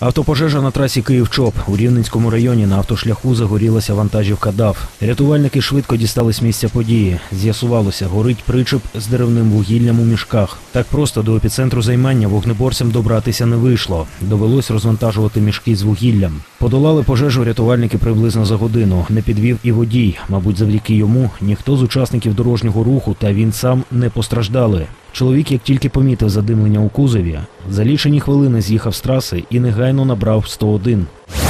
Автопожежа на трасі Київ-Чоп. У Рівненському районі на автошляху загорілася вантажівка ДАФ. Рятувальники швидко дістались місця події. З'ясувалося, горить причеп з деревним вугіллям у мішках. Так просто до епіцентру займання вогнеборцям добратися не вийшло. Довелось розвантажувати мішки з вугіллям. Подолали пожежу рятувальники приблизно за годину. Не підвів і водій. Мабуть, завдяки йому ніхто з учасників дорожнього руху та він сам не постраждали. Чоловік, як тільки помітив задимлення у кузові, за лічені хвилини з'їхав з траси і негайно набрав 101.